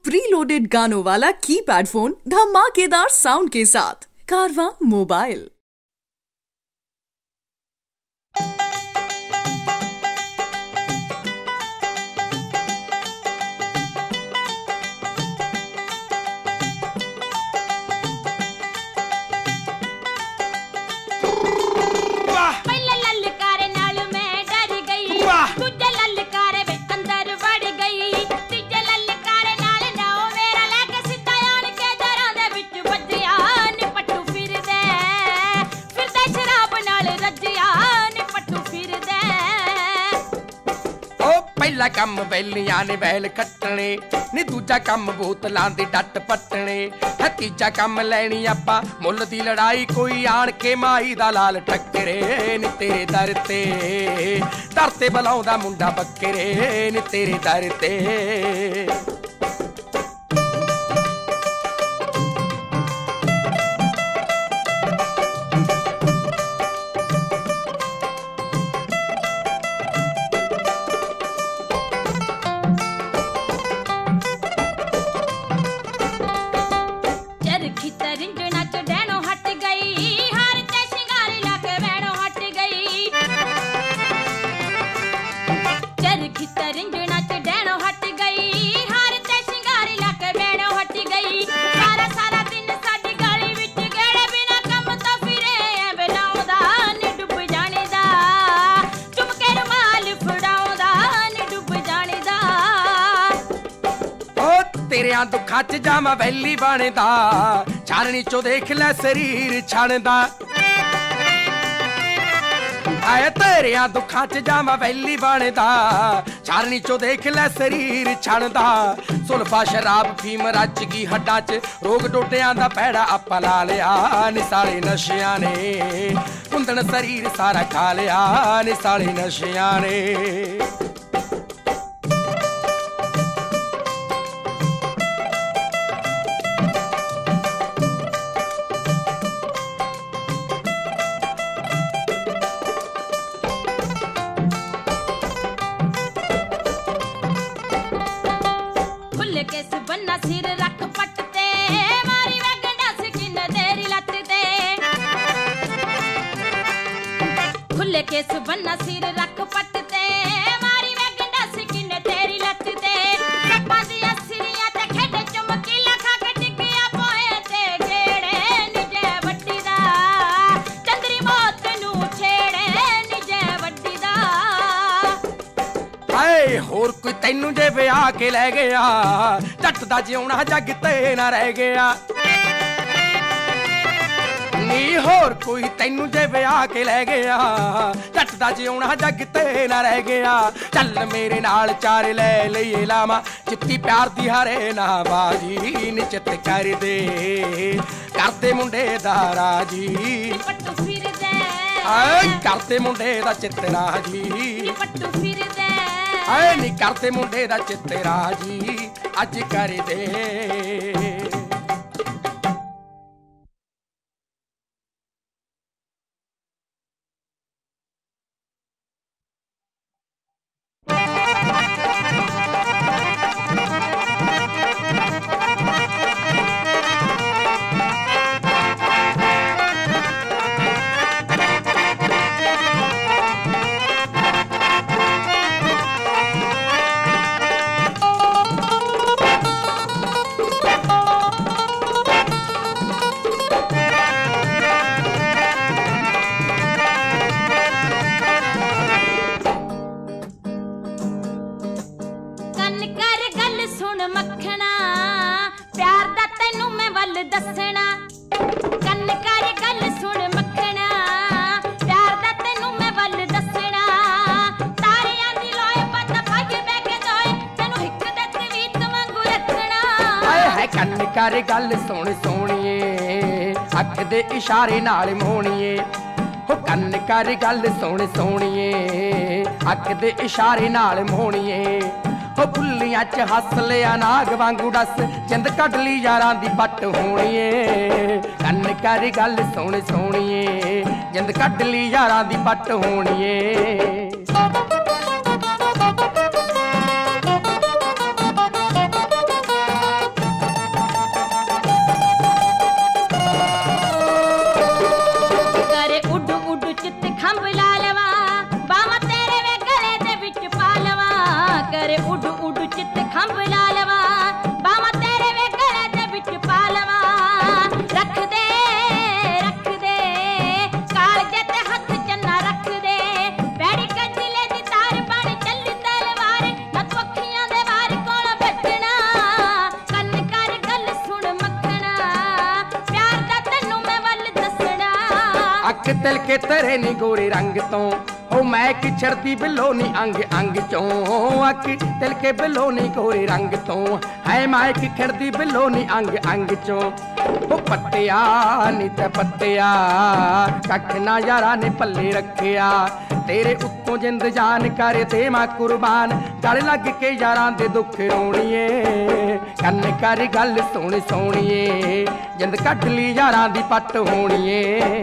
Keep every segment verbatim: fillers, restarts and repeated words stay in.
Pre loaded गानों वाला keypad phone धमाकेदार साउंड के साथ कारवां मोबाइल। पहला कम बैलियां ने बैल कट्टने नी, दूजा कम बोतलां दे डट पट्टने है, तीजा कम लैनी आपां मुल दी लड़ाई, कोई आण के माई दा लाल टक्करे नी तेरे दर ते, दर ते बुलाउंदा मुंडा बक्करे नी तेरे दर ते। तेरियां दुखां च जामा वैली बनदा, चारनी चो देख लै शरीर छणदा, आए तेरियां दुखां च जामा वैली बनदा, चारनी चो देख लै शरीर छणदा, सुल्फा शराब फीम रच गई हड्डां च, रोग डोडियां दा पैड़ा आपा ला लिया नी साले नशियां ने, कुंदन शरीर सारा खा लिया नी साले नशियां ने। सिर रख पटते मारी वे गंडास किन तेरी लत ते, खुले केस बन्ना सिर रख पटते मारी वे गंडास किन तेरी लत ते, सप्पा दिया सिरियां ते खेडे चमकीला खा के टिकिया पोए ते गेड़े निजे वड्डी दा, चंद्री मौत नू छेड़े निजे वड्डी दा। हाय होर कोई तैनू जे विआह के लै गया, जट दा जिउणा जग ते ना रह गया नी, होर कोई तैनू जे विआह के लै गया, जट दा जिउणा जग ते ना रह गया। चल मेरे नाल चार लै लईए लावा, चित्ती प्यार दी हरे ना बाजी निचित कर दे, करते मुंडे दा राजी पट्टू फिर दे, करते मुंडे दा चित राजी पट्टू फिर दे, आए नी करते मुंडे दा चित राजी अज कर दे। दसना कन्न कर गल सुन मखना, प्यार दा तैनू मैं वल दसना, तारियां दी लोए बंद भाग बैग दोए, तैनू हिक दे तवीत वांगू रखना। आए है कन्न कर गल सुन सोहणीए, अख दे इशारे नाल मोहणीए, हो कन्न कर गल सुन सोहणीए, अख दे इशारे नाल मोहणीए, हो फुल्लियां च हस लिया नाग वांगू डस, जिंद कढ ली यारां दी पट होणीए, कन्न कर गल सुन सोहणीए, जिंद कढ ली यारां दी पट होणीए। तिल के तरे नी गोरे रंग तो हो मैं कि छड़ती बिलो नी अंग अंग चों अख तिल के बिलो नी गोरे रंग तो है मैं कि खड़ती बिलो नी अंग अंग चों हो पत्तिया नी ते पत्तिया कख ना यारा ने पल्ले रखिया तेरे उत्तों जिंद जान कर दे मां कुर्बान गल लग के यारां दे दुख रोणीए कन कर गल सोहणी सोहणीए जिंद कट ली यारां दी पट होणीए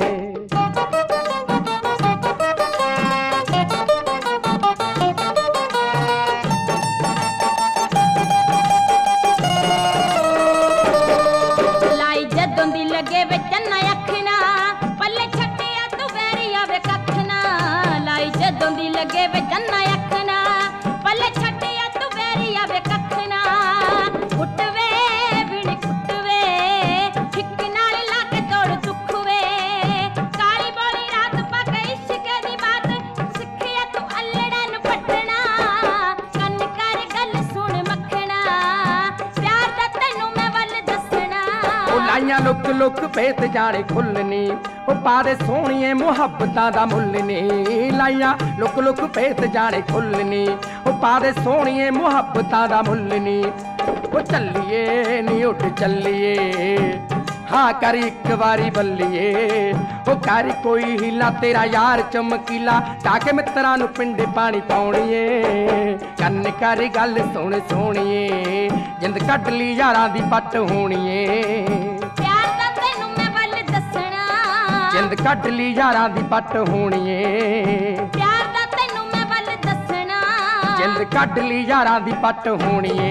लगे वे जन्ना अखना पले छटिया तू वेरिया वे कखना कुटवे बिन कुटवे हिक नाल लाके तोड़ दुखवे काली बोली रात पक इश्क दी बात सिखिया तू अल्लड़न पटना कन कर गल सुन मखना प्यार दा तैनू मैं वल दसना ओ लाइयां लुक लुक भेत जाने खुलनी ओ पादे सोहणीए मुहब्बतां दा मुੱਲ नी लाइयां लुक लुक भेत जाने खुलनी ओ पादे सोहणीए मुहब्बतां दा मुੱਲ नी ओ चलिए नी उठ चलिए हाँ कर एक बारी बल्लिए ओ कर कोई हीला तेरा यार चमकीला ताके मित्रां नू पिंडे पानी पाउणीए कन कर गल सुन सोहणीए जिंद कट ली यारां दी पट होणीए जिंद कट ली यारां दी पट होणीए प्यार दा तैनू मैं वल दसना जिंद कट ली यारां दी पट होणीए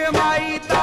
कमाई दा।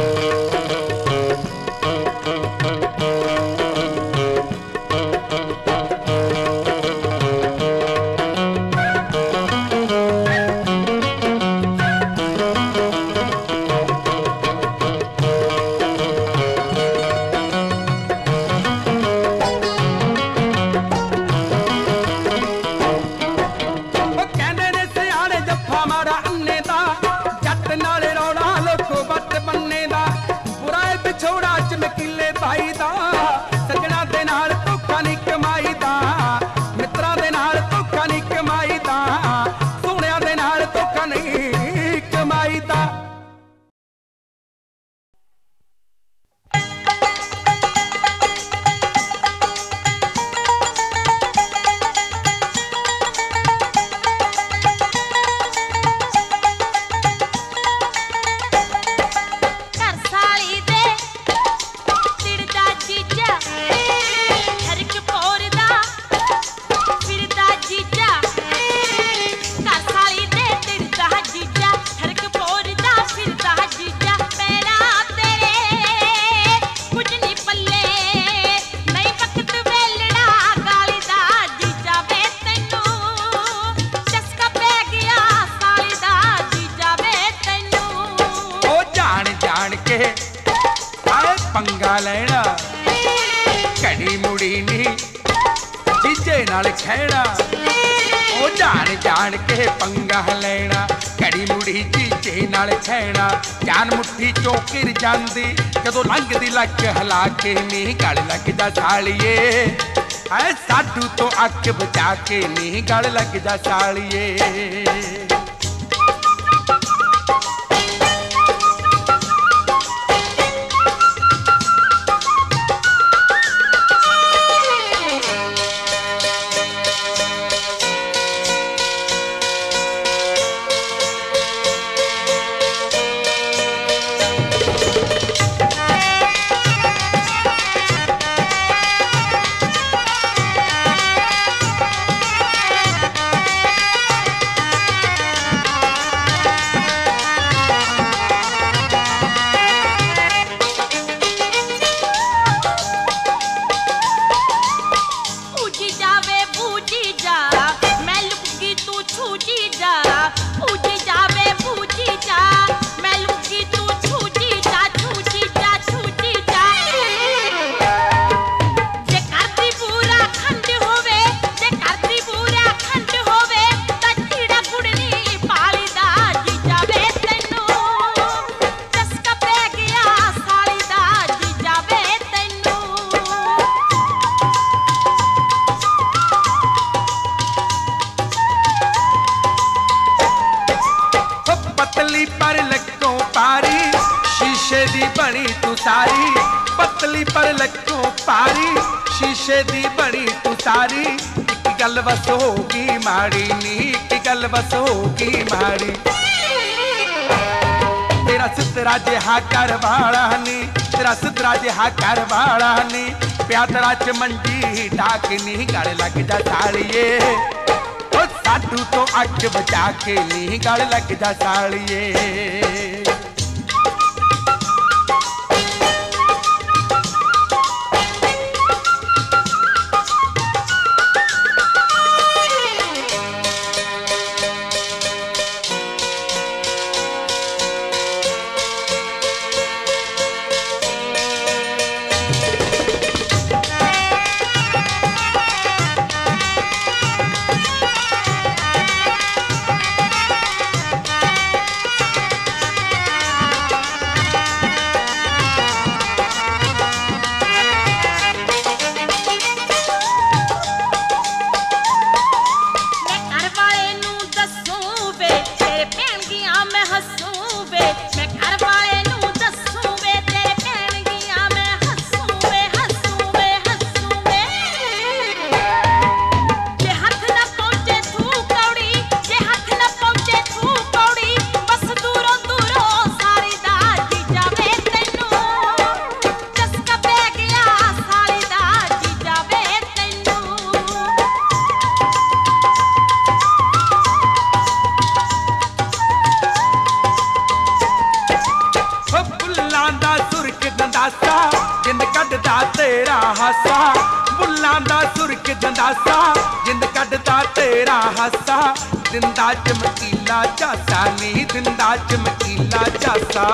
पंगा लेना घड़ी मुड़ी नी जीजे नाल खैना ओ जान जान के पंगा लेना घड़ी मुड़ी जीजे नाल खैना जान मुट्ठी चों घिर जांदी जदों लंघदी लक हिला के नी गल लगदा सालिए ऐ साडू तो अख बचा के नी गल लगदा सालिए। पर लक्कों पारी शीशे दी बनी तू सारी पतली पर लक्कों पारी शीशे दी बनी तू सारी एक गल बस होगी माड़ी नी एक गल बस होगी माड़ी तेरा सुतरा जिहा कर वाला नी तेरा सुतरा जिहा कर वाला नी प्यादरा च मंजी डाक नी गल लग जा सालिए साडू तो अख बचा के नी गल लग जा सालिए। तेरा हासा बुल्लां दा सुरख जंदासा जिंद कढदा तेरा हासा दिंदा चमकीला झासा नी दिंदा चमकीला झासा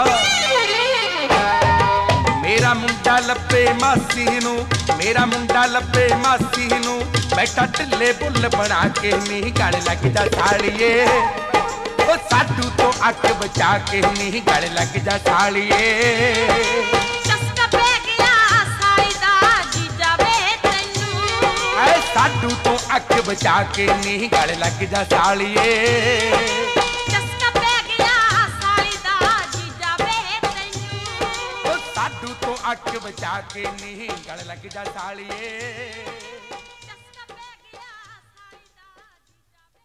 मेरा मुंडा लपे मासी नू मेरा मुंडा लपे मासी नू बैठा ढिले बुल बना के नी गल लग जा सालिए ओ साडू तो अख बचा के नी गल लग जा सालिए चस्का पे गया साली दा जीजा वे तैनू ऐ साडू तो अख बचा के नी गल लग जा सालिए चस्का पे गया साली दा जीजा वे तैनू ओ साडू तो अख बचा के नी गल लग जा सालिए चस्का पे गया साली दा जीजा वे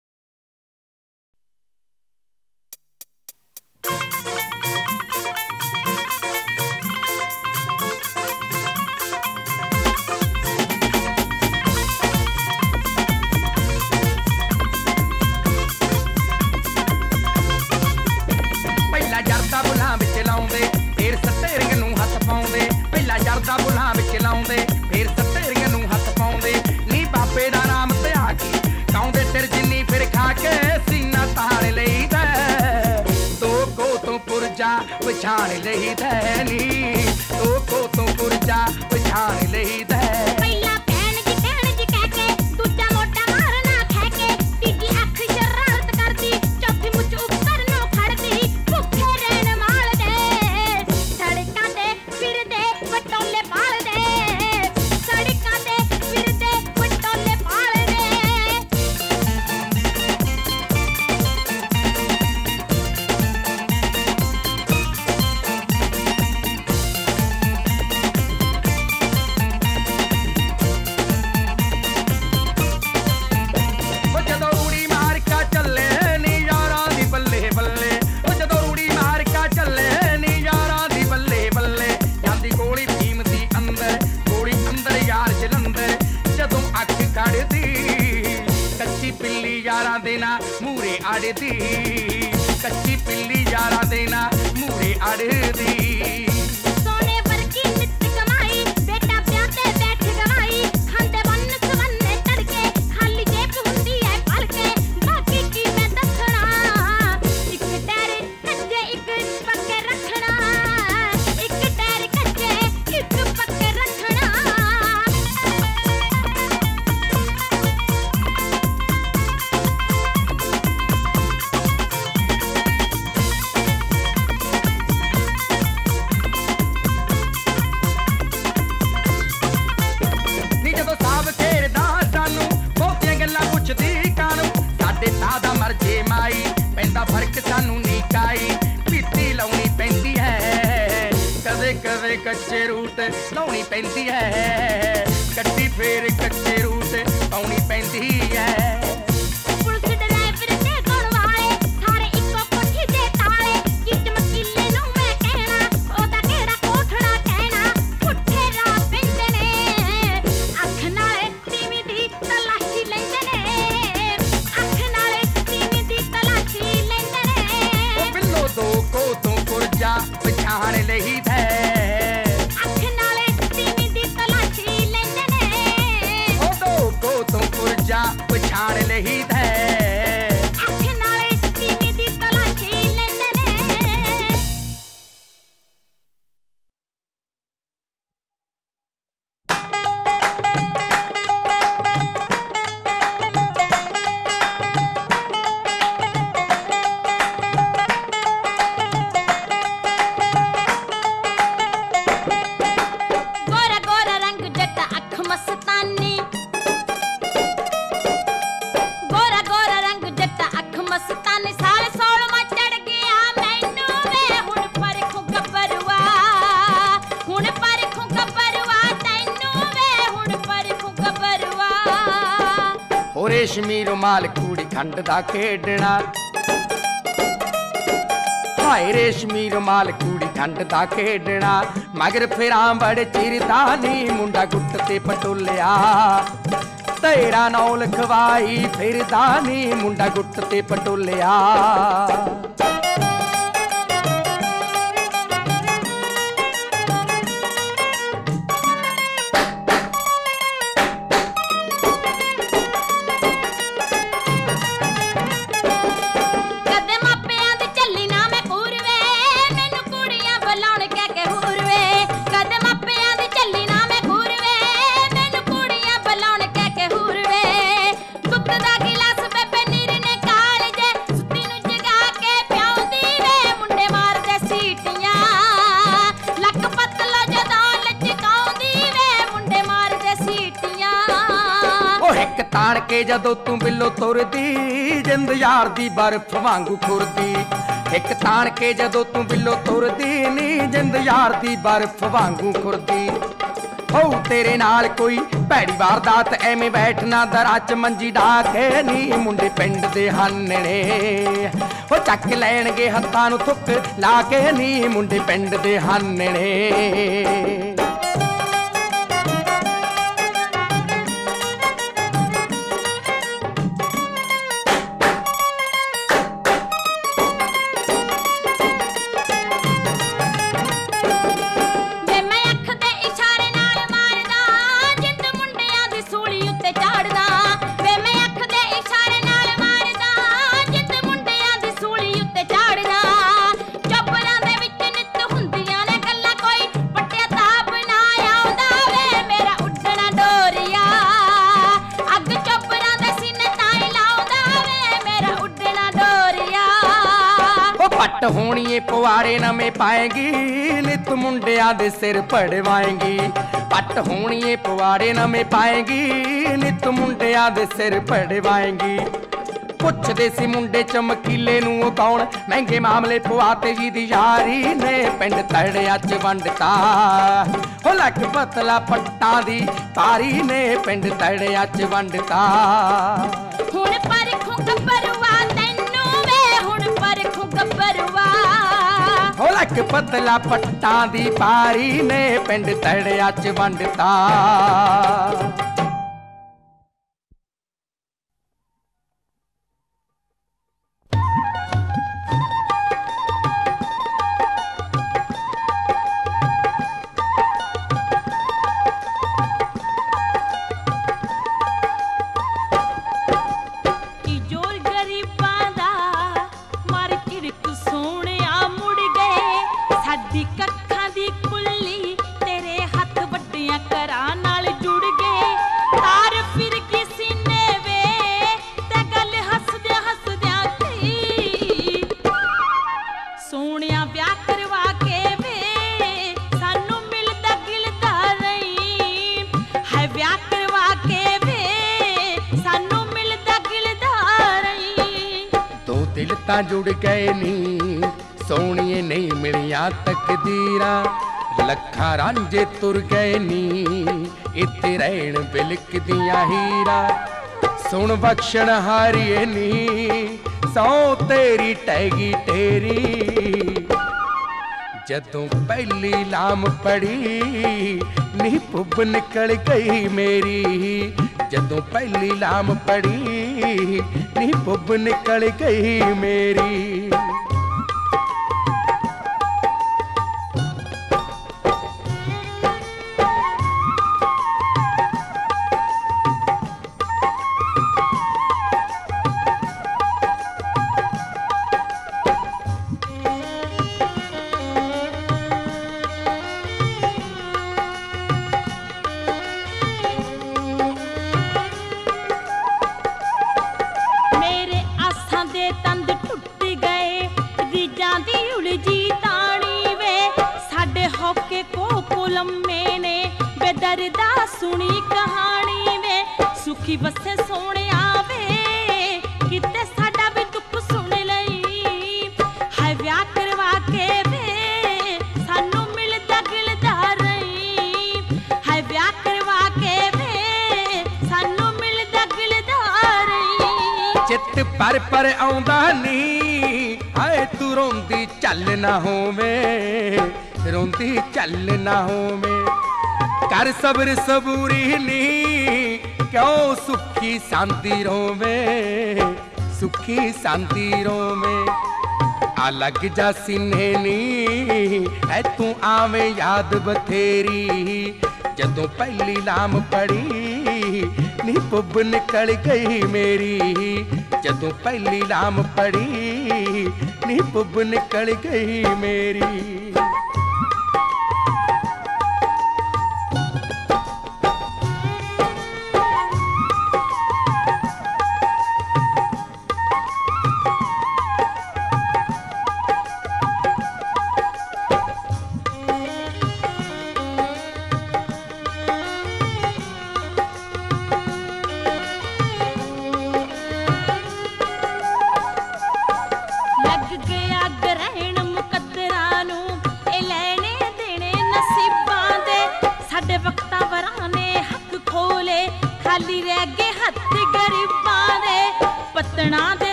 ਪਹਿਲਾ ਜਰਦਾ ਬੁਲਾਂ ਵਿੱਚ ਲਾਉਂਦੇ ਫੇਰ ਸੱਤੇਰੀਆਂ ਨੂੰ ਹੱਥ ਪਾਉਂਦੇ ਪਹਿਲਾ ਜਰਦਾ ਬੁਲਾਂ ਵਿੱਚ ਲਾਉਂਦੇ ਫੇਰ ਸੱਤੇਰੀਆਂ ਨੂੰ ਹੱਥ ਪਾਉਂਦੇ ਨੀ ਬਾਬੇ ਦਾ ਨਾਮ ਧਿਆ ਕੇ ਕਾਉਂਦੇ ਸਿਰ ਜਿੰਨੀ ਫਿਰ ਖਾ ਕੇ ਸੀਨਾ ਤਾਣ ਲਈਦਾ ਦੋ ਕੋ ਤੋਂ ਪੁਰਜਾ ਪਛਾਣ ਲਈਦਾ ਨੀ ਦੋ ਕੋ ਤੋਂ ਪੁਰਜਾ ਪਛਾਣ ਲਈਦਾ ਪਹਿਲਾ ਭੈਣ ਜੀ ਕਹਿਣ ਜੀ ਕਹਿ ਕੇ ਦੂਜਾ ਮੋਢਾ ਮਾਰਨਾ ਖਹਿ ਕੇ ਤੀਜੀ ਅੱਖ ਸ਼ਰਾਰਤ ਕਰਦੀ ਚੌਥੀ ਮੁੱਛ ਉੱਪਰ ਨੂੰ ਖੜਦੀ ਭੁੱਖੇ ਰਹਿਣ ਮਾਲ ਦੇ ਸੜਕਾਂ ਤੇ ਫਿਰਦੇ ਵਟੋਲੇ ਪਾਲਦੇ ਸੜਕਾਂ ਤੇ ਫਿਰਦੇ ਵਟੋਲੇ ਪਾਲਦੇ ਉਹ ਜਦੋਂ ਊੜੀ ਮਾਰ ਕਾ ਚੱਲੇ ਨੀ ਯਾਰਾਂ ਦੀ ਬੱਲੇ ਬੱਲੇ ਉਹ ਜਦੋਂ ਊੜੀ ਮਾਰ ਕਾ ਚੱਲੇ ਨੀ ਯਾਰਾਂ ਦੀ ਬੱਲੇ ਬੱਲੇ ਜਾਂਦੀ ਗੋਲੀ ਭੀਮ ਦੀ ਅੰਦਰ ਗੋਲੀ ਅੰਦਰ ਯਾਰ ਜਲੰਧਰ ਜਦੋਂ ਅੱਖ ਕੱਢਦੀ ਕੱਚੀ ਪਿੱਲੀ ਯਾਰਾਂ ਦੇ ਨਾ ਮੂਰੇ ਅੜਦੀ ਕੱਚੀ ਪਿੱਲੀ ਯਾਰਾਂ ਦੇ ਨਾ ਮੂਰੇ ਅੜਦੀ ਸੋਨੇ ਵਰਗੀ ਨਿੱਤ ਕਮਾਈ ਬੇਟਾ ਵਿਆਹ ਤੇ ਬੈਠ ਗਵਾਈ ਖਾਂਦੇ ਬੰਨ ਸਵੰਨੇ ਤੜਕੇ ਖਾਲੀ ਜੇਬ ਹੁੰਦੀ ਐ ਭਰ ਕੇ ਬਾਕੀ ਕੀ ਮੈਂ ਦੱਸਣਾ ਇੱਕ ਟੈਰ ਕੱਜੇ ਇੱਕ ਪੱਕੇ ਰੱਖਣਾ ਇੱਕ ਟੈਰ ਕੱਜੇ ਇੱਕ ਪੱਕੇ ਰੱਖਣਾ ਨੀ ਜਦੋਂ ਸਾਬ ਘੇਰਦਾ ਸਾਨੂੰ ਬਹੁਤੀਆਂ ਗੱਲਾਂ ਪੁੱਛਦੀ ਕਾਨੂੰ ਸਾਡੇ ਤਾਂ ਦਾ ਮਰ ਜੇ ਮਾਈ ਪੈਂਦਾ ਫਰਕ ਸਾਨੂੰ ਨੀ ਕਾਈ ਪੀਤੀ ਲਾਉਣੀ ਪੈਂਦੀ ਹੈ ਕਦੇ ਕਦੇ ਕੱਚੇ ਰੂਟ ਲਾਉਣੀ ਪੈਂਦੀ ਹੈ ਕੱਟੀ ਫੇਰ ਕੱਚੇ ਰੂਟ ਪਾਉਣੀ ਪੈਂਦੀ ਹੈ ਪੁਲਿਸ ਡਰਾਈਵਰ ਤੇ ਗੁਣ ਵਾਲੇ ਸਾਰੇ ਇੱਕੋ ਕੋਠੀ ਦੇ ਤਾਲੇ ਕਿ ਚਮਕੀਲੇ ਨੂੰ ਮੈਂ ਕਹਿਣਾ ਉਹਦਾ ਕਿਹੜਾ ਕੋਠੜਾ ਕਹਿਣਾ ਪੁੱਠੇ ਰਾਹ ਪੈਂਦੇ ਨੇ ਅੱਖ ਨਾਲੇ ਤੀਵੀਂ ਦੀ ਤਲਾਸ਼ੀ ਲੈਂਦੇ ਨੇ ਅੱਖ ਨਾਲੇ ਤੀਵੀਂ ਦੀ ਤਲਾਸ਼ੀ ਲੈਂਦੇ ਨੇ ਉਹ ਬਿੱਲੋ ਦੋ ਕੋ ਤੋਂ ਪੁਰਜਾ ਪਛਾਣ ਲਈਦਾ ਅੱਖ ਨਾਲੇ ਤੀਵੀਂ ਦੀ ਤਲਾਸ਼ੀ ਲੈਂਦੇ ਨੇ ਉਹ ਦੋ ਕੋ ਤੋਂ ਪੁਰਜਾ ਪਛਾਣ ਲਈਦਾ ਅੱਖ ਨਾਲੇ ਤੀਵੀਂ ਦੀ ਤਲਾਸ਼ੀ ਲੈਂਦੇ ਨੇ ਗੋਰਾ ਗੋਰਾ ਰੰਗ ਜੱਟਾ ਅੱਖ ਮਸਤਾਨੀ ਗੋਰਾ ਗੋਰਾ ਰੰਗ ਜੱਟਾ ਅੱਖ ਮਸਤਾਨੀ ਸਾਲੇ ਸੋਲਵਾਂ ਚੜ ਗਿਆ ਮੈਨੂੰ ਵੇ ਹੁਣ ਪਰਖੂ ਗੱਭਰੂਆ ਹੁਣ ਪਰਖੂ ਗੱਭਰੂਆ ਤੈਨੂੰ ਵੇ ਹੁਣ ਪਰਖੂ ਗੱਭਰੂਆ ਹੋ ਰੇਸ਼ਮੀ ਰੁਮਾਲ ਕੂੜੀ ਖੰਡ ਦਾ ਖੇਡਣਾ ਹਾਏ ਰੇਸ਼ਮੀ ਰੁਮਾਲ ਕੂੜੀ ਖੰਡ ਦਾ ਖੇਡਣਾ ਮਗਰ ਫਿਰਾਂ ਬੜ ਚਿਰਦਾ ਨੀ ਮੁੰਡਾ ਗੁੱਟ ਤੇ ਪਟੋਲਿਆ ਤੇਰਾ ਨੌ ਲਖਵਾਈ ਫਿਰਦਾ ਨੀ ਮੁੰਡਾ ਗੁੱਟ ਤੇ ਪਟੋਲਿਆ के जदों तू बिल्लो तुरदी जिंद यार दी बर्फ वांगू खुरदी एक तान के जदों तू बिल्लो तुरदी नी जिंद यार दी बर्फ वांगू खुरदी हो तेरे नाल कोई भैड़ी वारदात एवें बैठना दरां च मंजी डाके नी मुंडे पिंड दे हानणे हो चक लैणगे हत्थां नूं थुक ला के नी मुंडे पिंड दे हानणे पट होणीए पवाड़े नवें पाएगी नित मुंडिया दे सिर पड़वाएंगी पट होणीए पवाड़े नवें पाएगी नित मुंडिया दे सिर पड़वाएंगी पुछदे सी मुंडे चमकीले नूं कौन महंगे मामले पवाते जी दी यारी ने पिंड तड़िया च वंडता हो लक पतला पट्टां दी तारी ने पिंड तड़िया च वंडता हुण परखूं गब्बरुआ तैनूं वे हुण परखूं गब्बरुआ हो लक पतला पट्टां दी पारी ने पिंड तड़िया च वंडता जुड़ गए नी सोनिए नहीं मिलिया तकदीरा लखा रांझे तुर गए नी इत्ते रहन बिलक दिया हीरा सुन बख्शण हारिए नी सौ तेरी टैगी तेरी जदों पहली लाम पड़ी नी पुब निकल गई मेरी जदों पहली लाम पड़ी नी पुब निकल गई मेरी बसे सोने आवे किते साडा भी दुख सुन लई हाय व्याह करवा के वे सानू मिलदा गिलदा रही हाय व्याह करवा के वे सानू मिलदा गिलदा रही चित पर पर आउंदा नी हाय तू रोंदी चल ना होवे रोंदी चल ना होवे कर सबर सबूरी नी क्यों सुखी शांति रोवे सुखी शांति रोवे आ लग जा सीने नी है तू आवे याद बथेरी जदों पहली लाम पड़ी नी पुब निकल गई मेरी जदों पहली लाम पड़ी नी पुब निकल गई मेरी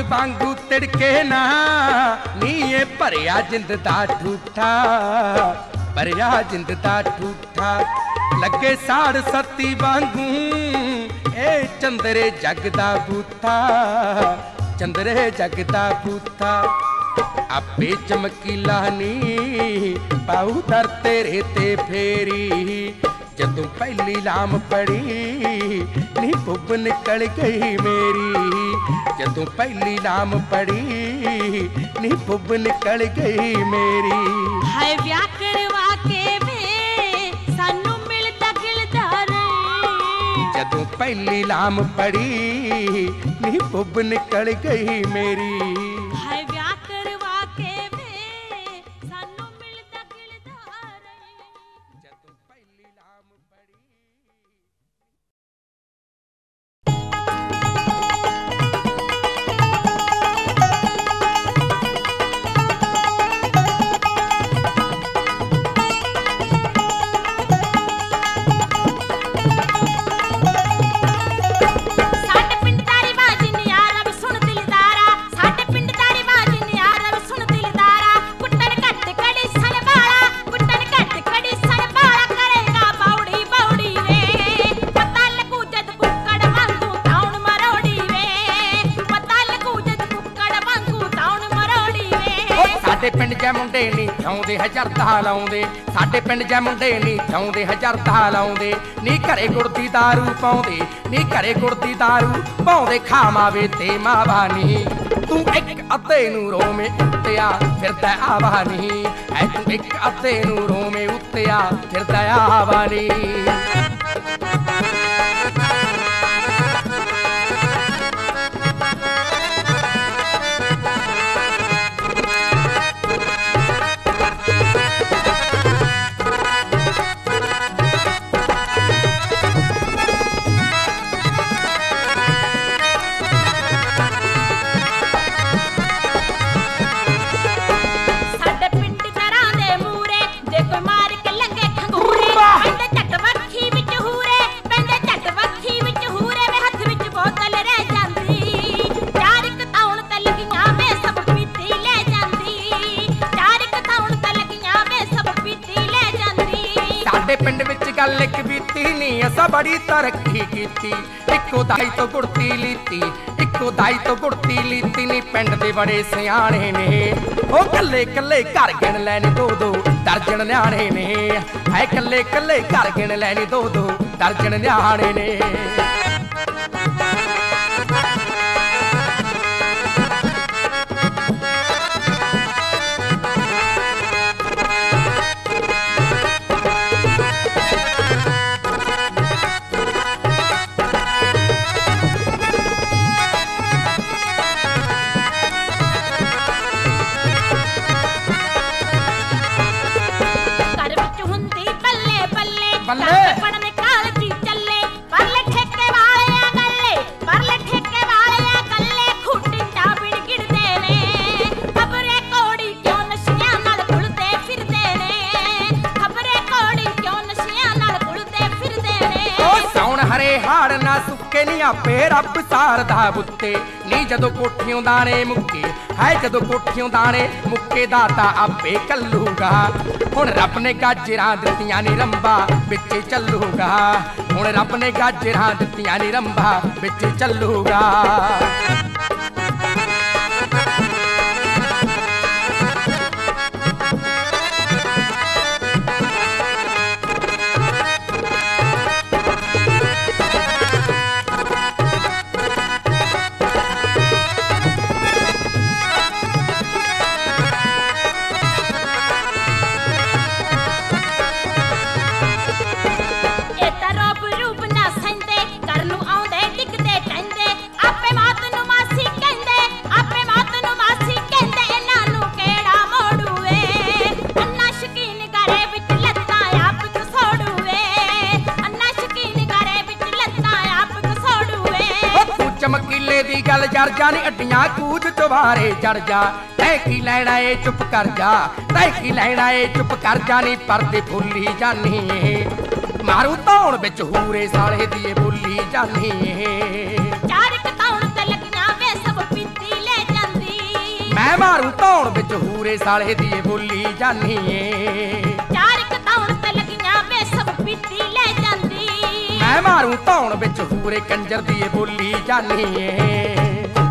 वांगू तिड़के ना नीए भरिया जिंद दा ठूठा भरिया जिंद दा ठूठा लगे साड़ सती वांगू ए चंदरे जगदा बूथा चंदरे जगदा बूथा आपे चमकीला नी पाऊ दर तेरे ते फेरी जदों पहली लाम पड़ी नी पुब निकल गई मेरी जदों पहली लाम पड़ी नी पुब निकल गई मेरी हाय व्याह करवा के वे सानू मिलदा गिलदा रही जदों पहली लाम पड़ी नी पुब निकल गई मेरी हाय व्याह करवा के वे सानू मिलदा गिलदा रही जदों पहली लाम पड़ी ਸਾਡੇ ਪਿੰਡ ਦਾ ਰਿਵਾਜ ਨਿਆਰਾ ਵੀ ਸੁਣ ਦਿਲਦਾਰਾ ਸਾਡੇ ਪਿੰਡ ਦਾ ਰਿਵਾਜ ਨਿਆਰਾ ਵੀ ਸੁਣ ਦਿਲਦਾਰਾ ਕੁੱਟਣ ਘੱਟ ਕੜੀ ਸਣ ਵਾਲਾ ਕੁੱਟਣ ਘੱਟ ਕੜੀ ਸਣ ਵਾਲਾ ਕਰੇਗਾ ਬੌੜੀ ਬੌੜੀ ਵੇ ਪਤਾ ਲੱਗੂ ਜਦ ਕੁੱਕੜ ਵਾਂਗੂ ਤਾਉਣ ਮਰੋੜੀ ਵੇ ਪਤਾ ਲੱਗੂ ਜਦ ਕੁੱਕੜ ਵਾਂਗੂ ਤਾਉਣ ਮਰੋੜੀ ਵੇ ਸਾਡੇ ਪਿੰਡ ਜੈ ਮੁੰਡੇ ਨਹੀਂ ਥਾਉਂਦੇ ਹਜ਼ਾਰਤਾ ਲਾਉਂਦੇ ਸਾਡੇ ਪਿੰਡ ਜੈ ਮੁੰਡੇ ਨਹੀਂ ਥਾਉਂਦੇ ਹਜ਼ਾਰਤਾ ਲਾਉਂਦੇ ਨੀ ਘਰੇ ਗੁੜਦੀ ਦਾਰੂ ਪਾਉਂਦੇ ਨੀ ਘਰੇ ਗੁੜਦੀ ਦਾਰੂ ਪਾਉਂਦੇ ਖਾਵਾਵੇ ਤੇ ਮਾਵਾ ਨੀ ਤੂੰ ਇੱਕ ਅੱਧੇ ਨੂੰ ਰੋਵੇਂ ਉੱਤਿਆ ਫਿਰਦਾ ਆਵਾ ਨੀ ਐ ਤੂੰ ਇੱਕ ਅੱਧੇ ਨੂੰ ਰੋਵੇਂ ਉੱਤਿਆ ਫਿਰਦਾ ਆਵਾ ਨੀ ਸਾਡੇ ਪਿੰਡ ਘਰਾਂ ਦੇ ਮੂਰੇ ਜੇ ਕੋਈ ਮਾਰ ਕੇ ਲੰਗੇ ਖੰਗੂਰੇ ਪੈਂਦੇ ਝੱਟ ਵੱਖੀ ਵਿੱਚ ਹੂਰੇ ਪੈਂਦੇ ਝੱਟ ਵੱਖੀ ਵਿੱਚ ਹੂਰੇ ਵੇ ਹੱਥ ਵਿੱਚ ਬੋਤਲ ਰਹਿ ਜਾਂਦੀ ਚਾਰ ਇੱਕ ਤਾਉਣ ਤੇ ਲੱਗੀਆਂ ਵੇ ਸਭ ਪੀਤੀ ਲੈ ਜਾਂਦੀ ਚਾਰ ਇੱਕ ਤਾਉਣ ਤੇ ਲੱਗੀਆਂ ਵੇ ਸਭ ਪੀਤੀ ਲੈ ਜਾਂਦੀ ਸਾਡੇ ਪਿੰਡ ਵਿੱਚ ਗੱਲ ਇੱਕ ਬੀਤੀ ਨਹੀਂ ਅਸਾਂ ਬੜੀ ਤਰੱਕੀ ਕੀਤੀ ਇੱਕੋ ਦਾਈ ਤੋਂ ਗੁੜਤੀ ਲੀਤੀ ਇੱਕੋ ਦਾਈ ਤੋਂ ਗੁੜਤੀ ਲੀਤੀ ਨੀ ਪਿੰਡ ਦੇ ਬੜੇ ਸਿਆਣੇ ਨੇ ਉਹ ਕੱਲੇ ਕੱਲੇ ਘਰ ਗਿਣ ਲੈਣੇ ਦੋ ਦੋ ਦਰਜਨ ਨਿਆਣੇ ਨੇ ਹੈ ਕੱਲੇ ਕੱਲੇ ਘਰ ਗਿਣ ਲੈਣੇ ਦੋ ਦੋ ਦਰਜਨ ਨਿਆਣੇ ਨੇ ਘਰ ਵਿੱਚ ਹੁੰਦੀ ਬੱਲੇ ਬੱਲੇ ਬੱਲੇ। ਪੜਨੇ ਕਾਲਜੀ ਚੱਲੇ ਪਰਲੇ ਠੇਕੇ ਵਾਲਿਆਂ ਗੱਲੇ ਪਰਲੇ ਠੇਕੇ ਵਾਲਿਆਂ ਗੱਲੇ ਖੂਟੀ ਚਾਬੜ ਗਿੜਦੇ ਨੇ ਖਬਰੇ ਕੋੜੀ ਕਿਉਂ ਨਸ਼ਿਆਂ ਨਾਲ ਭੁੱਲਦੇ ਫਿਰਦੇ ਨੇ ਖਬਰੇ ਕੋੜੀ ਕਿਉਂ ਨਸ਼ਿਆਂ ਨਾਲ ਭੁੱਲਦੇ ਫਿਰਦੇ ਨੇ ਉਹ ਸੌਣ ਹਰੇ ਹਾੜ ਨਾ ਸੁੱਕੇ ਨੀ ਆਪੇ ਰੱਬ ਸਾਰਦਾ ਬੁੱਤੇ ਨੀ ਜਦੋਂ ਕੋਠਿਓਂ ਦਾਣੇ ਮੁੱਕੇ ਹੈ ਜਦੋਂ ਕੋਠਿਓਂ ਦਾਣੇ ਮੁੱਕੇ ਦਾਤਾ ਆਪੇ ਕੱਲੂਗਾ ਹੁਣ ਰੱਬ ਨੇ ਗਾਜਰਾਂ ਦਿੱਤੀਆਂ ਨੀ ਰੰਬਾ ਵਿੱਚ ਚੱਲੂਗਾ ਹੁਣ ਰੱਬ ਨੇ ਗਾਜਰਾਂ ਦਿੱਤੀਆਂ ਨੀ ਰੰਬਾ ਵਿੱਚ ਚੱਲੂਗਾ ਇਹ ਤਾਂ ਰੂਪ ਰੂਪ ਨਾ ਸਹਿੰਦੇ ਘਰ ਨੂੰ ਆਉਂਦੇ ਡਿੱਗਦੇ ਟਹਿੰਦੇ ਆਪੇ ਮਾਤ ਨੂੰ ਮਾਸੀ ਕਹਿੰਦੇ ਆਪੇ ਮਾਤ ਨੂੰ ਮਾਸੀ ਕਹਿੰਦੇ ਇਹਨਾਂ ਨੂੰ ਕਿਹੜਾ ਮੋੜੂਵੇ ਅੰਨਾ ਸ਼ਕੀਨ ਘਰੇ ਵਿੱਚ ਲੱਤਾਂ ਆਪ ਘਸੋੜੂਵੇ ਅੰਨਾ ਸ਼ਕੀਨ ਘਰੇ ਵਿੱਚ ਲੱਤਾਂ ਆਪ ਘਸੋੜੂਵੇ ਉਹ ਤੂੰ ਚਮਕੀਲੇ ਦੀ ਗੱਲ ਜਰ ਜਾ ਨੀ ਅੱਡੀਆਂ ਕੂਚ ਚਵਾਰੇ ਜੜ ਜਾ ਤੈ ਕੀ ਲੈਣਾ ਏ ਚੁੱਪ ਕਰ ਜਾ ਤੈ ਕੀ ਲੈਣਾ ਏ ਚੁੱਪ ਕਰ ਜਾ ਨੀ ਪਰਦੇ ਫੁੱਲੀ ਜਾਨੀ ਏ ਮਾਰੂ ਧੌਣ ਵਿੱਚ ਹੂਰੇ ਸਾਲੇ ਦੀ ਏ ਬੋਲੀ ਜਾਨੀ ਏ ਚਾਰ ਕਤਾਉਣ ਤੇ ਲੱਗੀਆਂ ਵੇ ਸਭ ਪੀਤੀ ਲੈ मारू तौण विच हूरे साले दी बोली जानी ए चार कतौण ते लगियां वे सब पीती ले जांदी मैं मारू तौण विच हूरे कंजर दी बोली जानी ए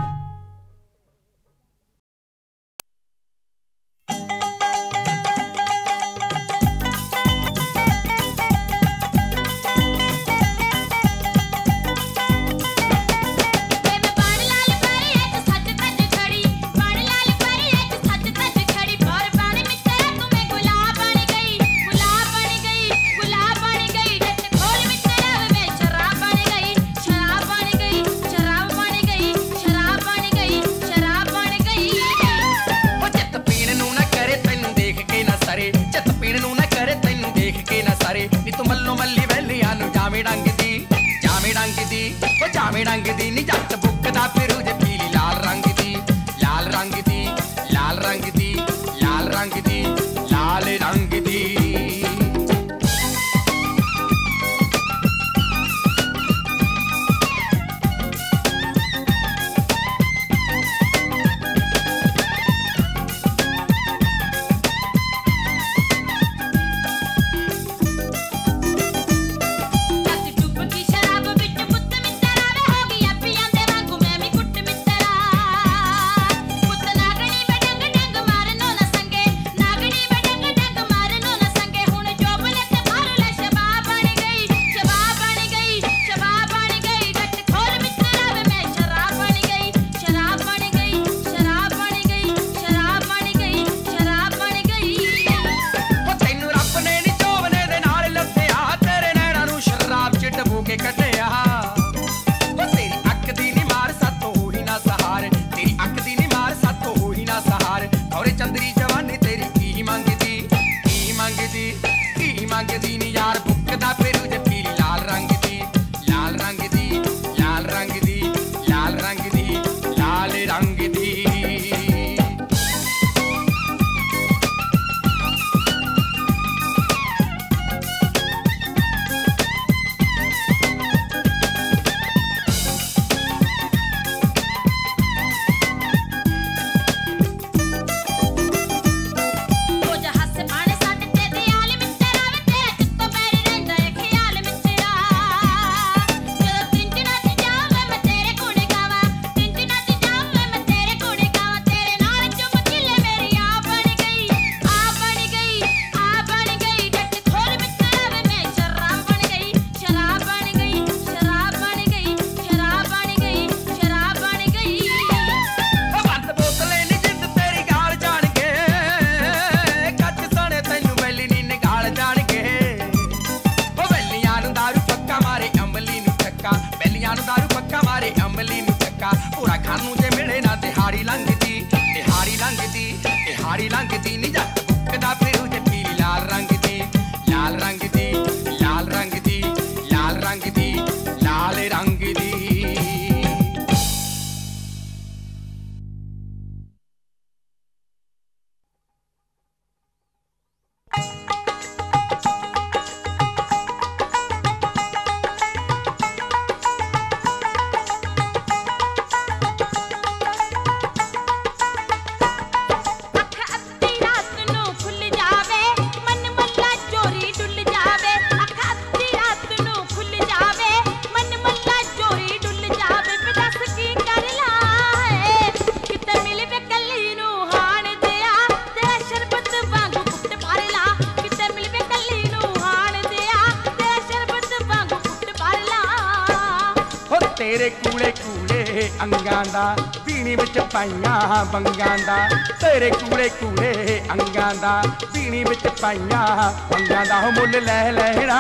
तेरे कूले कूले अंगां दा पीनी विच पाइयां बंगां दा तेरे कूले कूले अंगां दा पीनी विच पाइयां बंगां दा हो मुੱਲ ਲੈ ਲੈਣਾ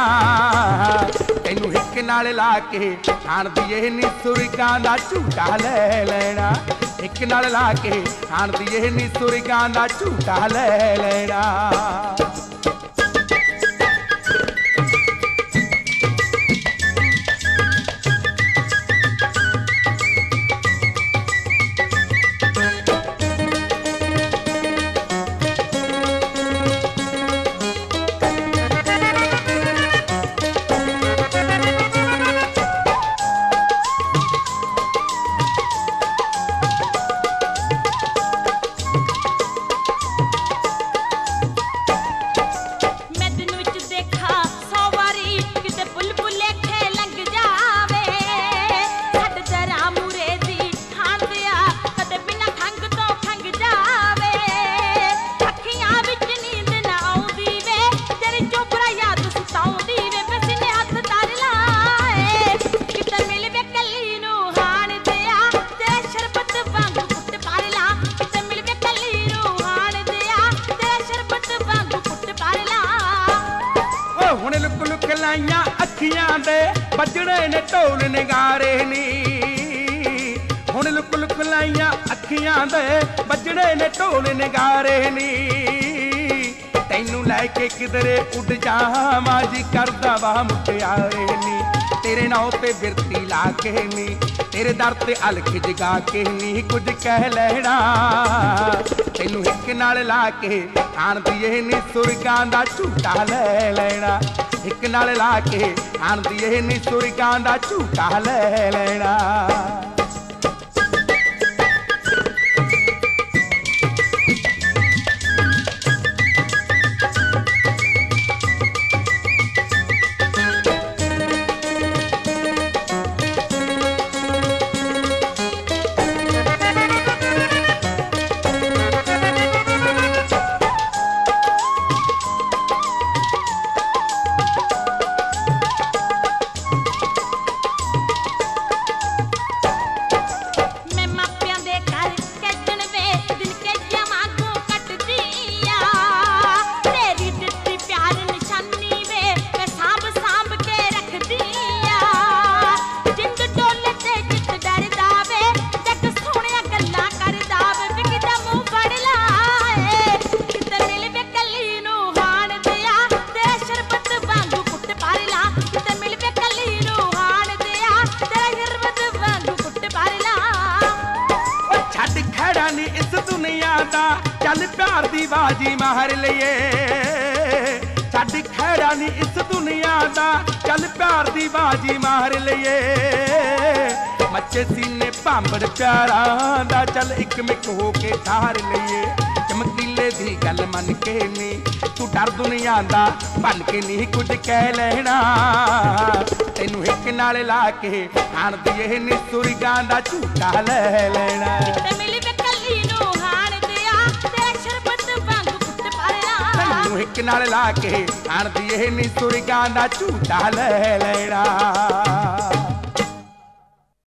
तैनू हिक नाल ला के आण दिए नी सुरगां दा झूठा ले लेना हिक नाल ला के आण दिए नी सुरगां दा झूठा ले लेना। ਲਾਈਆਂ ਅੱਖੀਆਂ ਦੇ ਵੱਜਣੇ ਨੇ ਢੋਲ ਨਗਾਰੇ ਨੀ ਹੁਣ ਲੁਕ ਲੁਕ ਲਾਈਆਂ ਅੱਖੀਆਂ ਦੇ ਵੱਜਣੇ ਨੇ ਢੋਲ ਨਗਾਰੇ ਨੀ ਤੈਨੂੰ ਲੈ ਕੇ ਕਿਧਰੇ ਉੱਡ ਜਾਵਾਂ ਜੀ ਕਰਦਾ ਵਾ ਮੁਟਿਆਰੇ ਨੀ तेरे नाव ते बिरती ला के नी तेरे दर ते अलख जगा के नी कुछ कह लेना तेनू हिक नाल ला के आन दिए नी सुरगां दा झूठा ले लेना हिक नाल ला के आन दिए नी सुरगां दा झूठा ले लेना चल प्यार दी बाजी मार लिए साडी खैरा नी इस दुनिया दा चल प्यार दी बाजी मार लिए मच्चे सीने भांबड़ प्यारा दा चल एक मिक हो के धार लिए चमकीले दी गल मन के नी तू डर दुनिया दा बन के नी कुछ कह लेना तेनू हिक नाल ला के आन दिए नी सुरगां दा झूठा ले लेना हिक नाल ला के आन दिए नी सुरगां दा झूठा ले लेना